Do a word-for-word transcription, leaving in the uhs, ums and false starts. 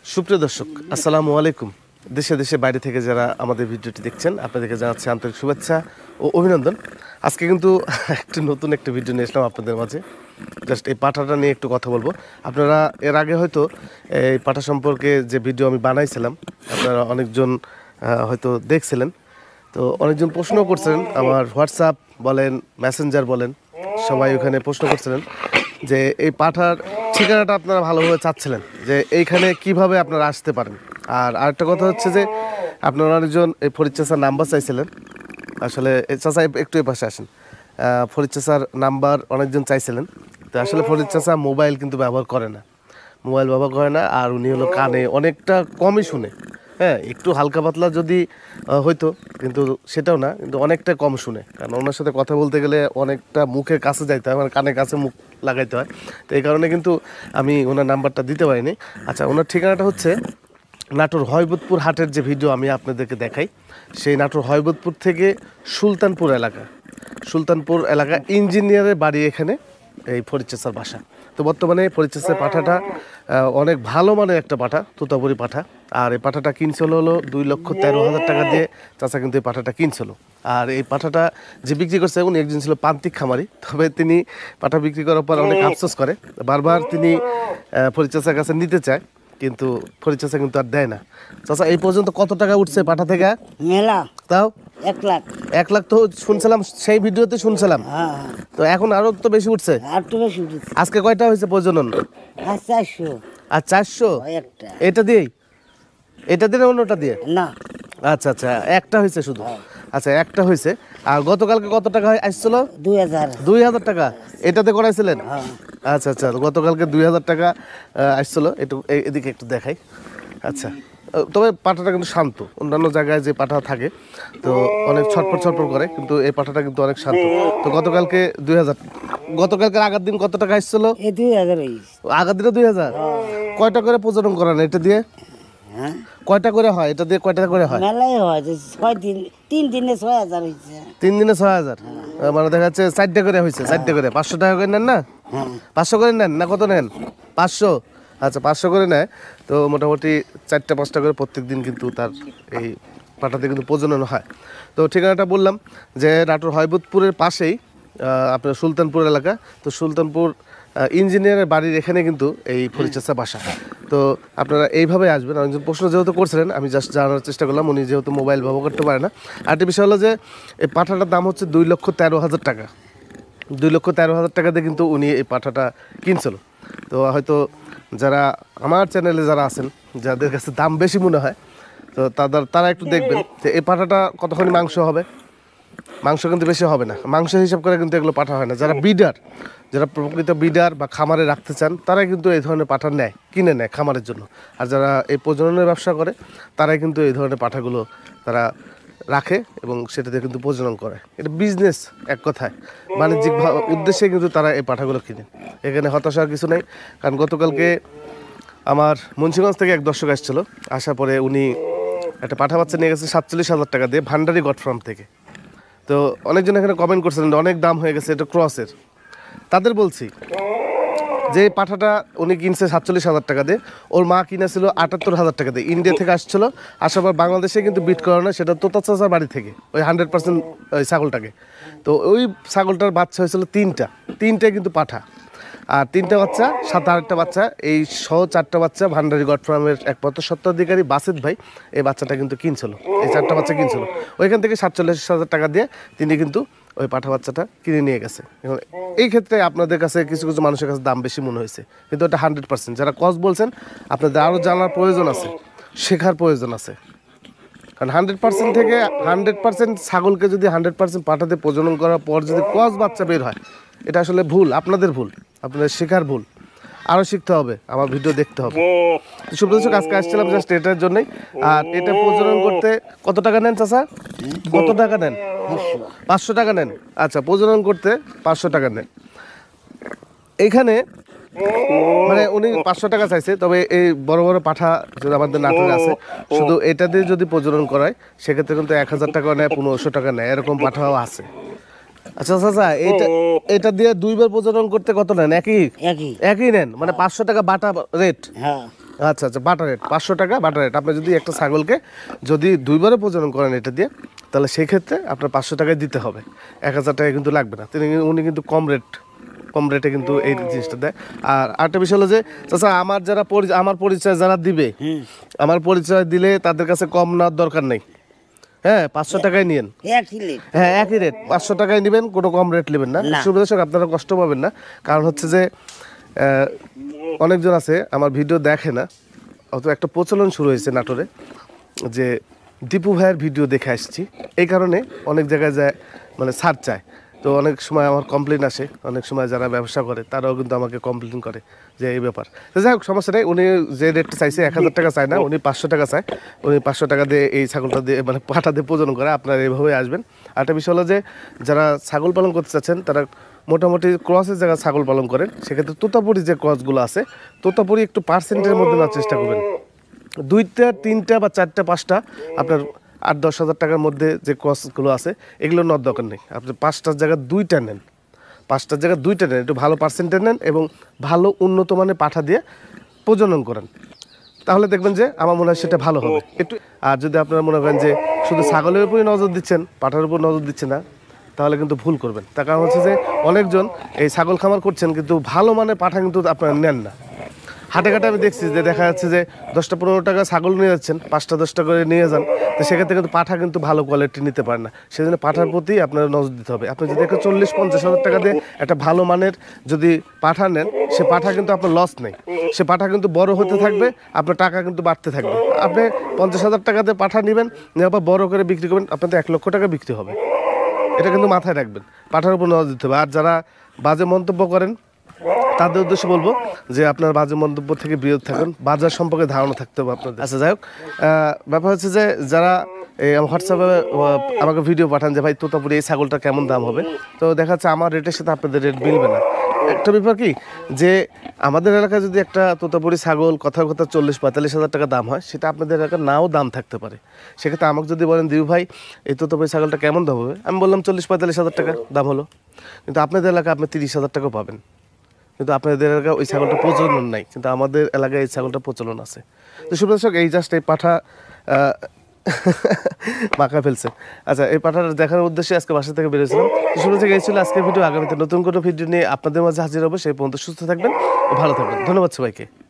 সুপ্রিয় দর্শক আসসালামু আলাইকুম। দেশে দেশে বাইরে থেকে যারা আমাদের ভিডিওটি দেখছেন আপনাদেরকে জানাচ্ছি আন্তরিক শুভেচ্ছা ও অভিনন্দন। আজকে কিন্তু একটু নতুন একটা ভিডিও নিয়ে এসলাম আপনাদের মাঝে। জাস্ট এই পাঠাটা নিয়ে একটু কথা বলবো। আপনারা এর আগে হয়তো এই পাঠা সম্পর্কে যে ভিডিও আমি বানাইছিলাম আপনারা অনেকজন হয়তো দেখছিলেন। তো অনেকজন প্রশ্ন করছিলেন, আমার হোয়াটসঅ্যাপ বলেন মেসেঞ্জার বলেন সবাই ওখানে প্রশ্ন করছিলেন যে এই পাঠার ঠিকানাটা আপনারা ভালোভাবে চাচ্ছিলেন যে এইখানে কিভাবে আপনারা আসতে পারেন। আর আরেকটা কথা হচ্ছে যে আপনারা অনেকজন এই ফরিদ চাচার নাম্বার চাইছিলেন। আসলে চাচা একটু এ পাশে আসেন, ফরিদ চাচার নাম্বার অনেকজন চাইছিলেন। তো আসলে ফরিদ চাচা মোবাইল কিন্তু ব্যবহার করে না, মোবাইল ব্যবহার করে না। আর উনি হলো কানে অনেকটা কমই শুনে, হ্যাঁ একটু হালকা পাতলা যদি হয়তো, কিন্তু সেটাও না, কিন্তু অনেকটা কম শুনে। কারণ ওনার সাথে কথা বলতে গেলে অনেকটা মুখের কাছে যাইতে হয়, মানে কানের কাছে মুখ লাগাইতে হয়। তো এই কারণে কিন্তু আমি ওনার নাম্বারটা দিতে পারিনি। আচ্ছা, ওনার ঠিকানাটা হচ্ছে নাটোর হয়বতপুর হাটের যে ভিডিও আমি আপনাদেরকে দেখাই, সেই নাটোর হয়বতপুর থেকে সুলতানপুর এলাকা, সুলতানপুর এলাকা ইঞ্জিনিয়ারের বাড়ি, এখানে এই ফরিদ চাচার বাসা। তো বর্তমানে ফরিদ চাচার পাঠাটা অনেক ভালো মানের একটা পাঠা, তোতাপুরি পাঠা। আর এই পাঠাটা কিনছিল হলো দুই লক্ষ তেরো হাজার টাকা দিয়ে চাচা কিন্তু এই পাঠাটা কিনছিল। আর এই পাঠাটা যে বিক্রি করছে উনি একজন ছিল প্রান্তিক খামারি, তবে তিনি পাঠা বিক্রি করার পর অনেক আফসোস করে, বারবার তিনি ফরিদ চাচার কাছে নিতে চায়, কিন্তু ফরিদ চাচা কিন্তু আর দেয় না। চাচা এই পর্যন্ত কত টাকা উঠছে পাঠা থেকে? মেলা তাও এক লাখ এক লাখ তো শুনছিলাম, সেই ভিডিওতে শুনছিলাম। তো এখন আরো তো বেশি উঠছে, আর তো বেশি উঠেছে। আজকে কয়টা হয়েছে প্রজনন? আর চারশো। আর চারশো একটা এটা দিয়েই, এটা দিয়ে অন্যটা দিয়ে না? আচ্ছা আচ্ছা, একটা হয়েছে শুধু। আচ্ছা একটা হয়েছে। আর গতকালকে কত টাকা আসছিল? দুই হাজার দুই হাজার টাকা এটাতে করাইছিলেন? আচ্ছা আচ্ছা, গতকালকে দুই হাজার টাকা আসছিল। একটু এদিকে একটু দেখাই। আচ্ছা, তবে পাঠাটা কিন্তু শান্ত। অন্যান্য জায়গায় যে পাঠা থাকে তো অনেক ছটপট ছটপট করে, কিন্তু এই পাঠাটা কিন্তু অনেক শান্ত। তো গতকালকে দুই হাজার, গতকালকে আগের দিন কত টাকা আসছিল? এই দুই হাজার। আগের দিনে দুই হাজার। কয়টা করে প্রজনন করান এটা দিয়ে? হ্যাঁ, কয়টা করে হয় এটা দিয়ে? কয়টা করে হয়? মেলাই হয়, ছয় দিন, তিন দিনে ছয় হাজার হয়েছে। তিন দিনে ছয় হাজার, মানে দেখা যাচ্ছে চারটে করে হয়েছে। চারটে করে পাঁচশো টাকা করে নেন না? পাঁচশো করে নেন না কত নেন? পাঁচশো। আচ্ছা পাঁচশো করে নেয়। তো মোটামুটি চারটা পাঁচটা করে প্রত্যেক দিন কিন্তু তার এই পাঠাতে কিন্তু প্রজনন হয়। তো ঠিকানাটা বললাম যে নাটোর হয়বতপুরের পাশেই আপনার সুলতানপুর এলাকা। তো সুলতানপুর ইঞ্জিনিয়ারের বাড়ির এখানে কিন্তু এই ফরিদ চাচা বাসা। তো আপনারা এইভাবে আসবেন। অনেকজন প্রশ্ন যেহেতু করছিলেন, আমি জাস্ট জানার চেষ্টা করলাম, উনি যেহেতু মোবাইল ব্যবহার করতে পারে না। আরেকটি বিষয় হলো যে এই পাঠাটার দাম হচ্ছে দুই লক্ষ তেরো হাজার টাকা। দুই লক্ষ তেরো হাজার টাকাতে কিন্তু উনি এই পাঠাটা কিনছিল। তো হয়তো যারা আমার চ্যানেলে যারা আছেন, যাদের কাছে দাম বেশি মনে হয়, তো তাদের তারা একটু দেখবেন যে এই পাঠাটা কতখানি মাংস হবে। মাংস কিন্তু বেশি হবে না, মাংস হিসাব করে কিন্তু এগুলো পাঠা হয় না। যারা বিডার, যারা প্রকৃত বিডার বা খামারে রাখতে চান, তারাই কিন্তু এই ধরনের পাঠা নেয়, কিনে নেয় খামারের জন্য। আর যারা এই প্রজননের ব্যবসা করে তারাই কিন্তু এই ধরনের পাঠাগুলো তারা রাখে এবং সেটাতে কিন্তু প্রজনন করে। এটা বিজনেস, এক কথায় বাণিজ্যিক উদ্দেশ্যে কিন্তু তারা এই পাঠাগুলো কিনে। এখানে হতাশার কিছু নেই। কারণ গতকালকে আমার মুন্সিগঞ্জ থেকে এক দর্শক আসছিল, আসার পরে উনি একটা পাঠা বাচ্চা নিয়ে গেছে সাতচল্লিশ হাজার টাকা দিয়ে ভান্ডারি গড ফার্ম থেকে। তো অনেকজন এখানে কমেন্ট করছিলেন অনেক দাম হয়ে গেছে, এটা ক্রসের। তাদের বলছি যে পাঠাটা উনি কিনছে সাতচল্লিশ হাজার টাকা দিয়ে, ওর মা কিনেছিল আটাত্তর হাজার টাকা দিয়ে। ইন্ডিয়া থেকে আসছিল, আসার পর বাংলাদেশে কিন্তু বিট করা না, সেটা তোতা চাচার বাড়ি থেকে ওই হান্ড্রেড পার্সেন্ট ওই ছাগলটাকে। তো ওই ছাগলটার বাচ্চা হয়েছিল তিনটা, তিনটাই কিন্তু পাঠা। আর তিনটা বাচ্চা, সাত আরেকটা বাচ্চা, এই সহ চারটা বাচ্চা ভান্ডারি গড ফার্মের একমাত্র স্বত্বাধিকারী বাসিত ভাই এই বাচ্চাটা কিন্তু কিনছিল, এই চারটা বাচ্চা কিনছিল। ওইখান থেকে সাতচল্লিশ হাজার টাকা দিয়ে তিনি কিন্তু ওই পাঠা বাচ্চাটা কিনে নিয়ে গেছে। এখন এই ক্ষেত্রে আপনাদের কাছে কিছু কিছু মানুষের কাছে দাম বেশি মনে হয়েছে, কিন্তু এটা হান্ড্রেড পার্সেন্ট যারা কস বলছেন আপনাদের আরও জানার প্রয়োজন আছে, শেখার প্রয়োজন আছে। কারণ হান্ড্রেড পার্সেন্ট থেকে হান্ড্রেড পার্সেন্ট ছাগলকে যদি হান্ড্রেড পার্সেন্ট পাঠাতে প্রজনন করার পর যদি কস বাচ্চা বের হয়, এটা আসলে ভুল, আপনাদের ভুল, আপনাদের শেখার ভুল। আরও শিখতে হবে, আমার ভিডিও দেখতে হবে। সুপ্রদর্শক আজকে আসছিলাম জাস্ট এটার জন্যই। আর এটা প্রজনন করতে কত টাকা নেন চাচা? কত টাকা নেন? পাঁচশো টাকা নেন। আচ্ছা, প্রজনন করতে পাঁচশো টাকা নেন। এইখানে মানে উনি পাঁচশো টাকা চাইছে, তবে এই বড় বড় পাঠা যদি আমাদের নাটোরে আছে, শুধু এটা দিয়ে যদি প্রজনন করায় সেক্ষেত্রে কিন্তু এক হাজার টাকা নেয়, পনেরোশো টাকা নেয়, এরকম পাঠাও আছে। আচ্ছা আচ্ছা, এটা এটা দিয়ে দুইবার প্রজনন করতে কত নেন? একই একই একই নেন, মানে পাঁচশো টাকা বাটা রেট। হ্যাঁ আচ্ছা আচ্ছা বাটার রেট পাঁচশো টাকা বাটার রেট। আপনি যদি একটা ছাগলকে যদি দুইবারে প্রজনন করেন এটা দিয়ে, তাহলে সেই ক্ষেত্রে আপনার পাঁচশো টাকায় দিতে হবে, এক হাজার টাকা কিন্তু লাগবে না। তিনি উনি কিন্তু কম রেট কম রেটে কিন্তু এই জিনিসটা দেয়। আর আরেকটা বিষয় হলো যে চাচা আমার যারা পরি- আমার পরিচয় যারা দিবে, আমার পরিচয় দিলে তাদের কাছে কম নেওয়ার দরকার নেই। হ্যাঁ পাঁচশো টাকায় নিয়েন, একই লেট হ্যাঁ একই রেট পাঁচশো টাকায় নেবেন, কোনো কম রেট নেবেন না। না। সুবিধাশক আপনারা কষ্ট পাবেন না, কারণ হচ্ছে যে আহ, অনেকজন আছে আমার ভিডিও দেখে না, অত একটা প্রচলন শুরু হয়েছে নাটোরে যে দীপু ভাইয়ের ভিডিও দেখে আসছি, এই কারণে অনেক জায়গায় যায় মানে ছাড় চায়। তো অনেক সময় আমার কমপ্লেন আসে, অনেক সময় যারা ব্যবসা করে তারাও কিন্তু আমাকে কমপ্লেন করে যে এই ব্যাপার। তো যাই হোক সমস্যা নেই, উনি যে রেটটা চাইছে এক হাজার টাকা চায় না, উনি পাঁচশো টাকা চায়। উনি পাঁচশো টাকা দিয়ে এই ছাগলটা দিয়ে মানে পাঠা দিয়ে প্রজনন করে, আপনারা এইভাবে আসবেন। আর একটা বিষয় হলো যে যারা ছাগল পালন করতে চাচ্ছেন তারা মোটামুটি ক্রসের জায়গায় ছাগল পালন করেন, সেক্ষেত্রে তোতাপুরি যে ক্রসগুলো আছে তোতাপুরি একটু পার্সেন্টের মধ্যে নেওয়ার চেষ্টা করবেন। দুইটা তিনটা বা চারটা পাঁচটা আপনার আট দশ হাজার টাকার মধ্যে যে ক্রসগুলো আছে এগুলো নেওয়ার দরকার নেই। আপনি পাঁচটার জায়গায় দুইটা নেন, পাঁচটার জায়গায় দুইটা নেন, একটু ভালো পার্সেন্টেজ নেন এবং ভালো উন্নত মানের পাঠা দিয়ে প্রজনন করেন, তাহলে দেখবেন যে আমার মনে হয় সেটা ভালো হবে একটু। আর যদি আপনারা মনে করেন যে শুধু ছাগলের উপরই নজর দিচ্ছেন, পাঠার উপর নজর দিচ্ছেন না, তাহলে কিন্তু ভুল করবেন। তার কারণ হচ্ছে যে অনেকজন এই ছাগল খামার করছেন কিন্তু ভালো মানের পাঠা কিন্তু আপনারা নেন না। হাটে ঘাটে আমি দেখছি যে দেখা যাচ্ছে যে দশটা পনেরো টাকা ছাগল নিয়ে যাচ্ছেন, পাঁচটা দশটা করে নিয়ে যান, তো সেক্ষেত্রে কিন্তু পাঠা কিন্তু ভালো কোয়ালিটি নিতে পারে না। সেই জন্য পাঠার প্রতি আপনার নজর দিতে হবে। আপনি যদি একটা চল্লিশ পঞ্চাশ হাজার টাকা দিয়ে একটা ভালো মানের যদি পাঠা নেন, সে পাঠা কিন্তু আপনার লস নেই, সে পাঠা কিন্তু বড় হতে থাকবে, আপনার টাকা কিন্তু বাড়তে থাকবে। আপনি পঞ্চাশ হাজার টাকা দিয়ে পাঠা নেবেন, নেওয়ার পর বড় করে বিক্রি করবেন, আপনার তো এক লক্ষ টাকা বিক্রি হবে। এটা কিন্তু মাথায় রাখবেন, পাঠার উপর নজর দিতে হবে। আর যারা বাজে মন্তব্য করেন তাদের উদ্দেশ্যে বলবো যে আপনার বাজে মন্তব্য থেকে বিরত থাকুন, বাজার সম্পর্কে ধারণা থাকতে হবে আপনাদের। আচ্ছা যাই হোক, আহ, ব্যাপার হচ্ছে যে যারা এই হোয়াটসঅ্যাপে আমাকে ভিডিও পাঠান যে ভাই তোতাপুরি এই ছাগলটা কেমন দাম হবে, তো দেখা যাচ্ছে আমার রেটের সাথে আপনাদের রেট মিলবে না। একটা ব্যাপার কি যে আমাদের এলাকায় যদি একটা তোতাপুরি ছাগল কথার কথা চল্লিশ পঁয়তাল্লিশ হাজার টাকা দাম হয়, সেটা আপনাদের এলাকায় নাও দাম থাকতে পারে। সেক্ষেত্রে আমাকে যদি বলেন দিউ ভাই এই তোতাপুরি ছাগলটা কেমন দাম হবে, আমি বললাম চল্লিশ পঁয়তাল্লিশ হাজার টাকা দাম হলো, কিন্তু আপনাদের এলাকায় আপনি তিরিশ হাজার টাকাও পাবেন। কিন্তু আপনাদের এলাকায় ওই ছাগলটা প্রচলন নাই, কিন্তু আমাদের এলাকায় এই ছাগলটা প্রচলন আছে। তো সুপ্রদর্শক এই জাস্ট এই পাঠা মাখা ফেলছে। আচ্ছা এই পাঠাটা দেখার উদ্দেশ্যে আজকে বাসা থেকে বেরিয়েছিলাম। তো সুপ্রদর্শক এই ছিল আজকের ভিডিও। আগামীতে নতুন কোনো ভিডিও নিয়ে আপনাদের মাঝে হাজির হবো। সেই পর্যন্ত সুস্থ থাকবেন ও ভালো থাকবেন। ধন্যবাদ সবাইকে।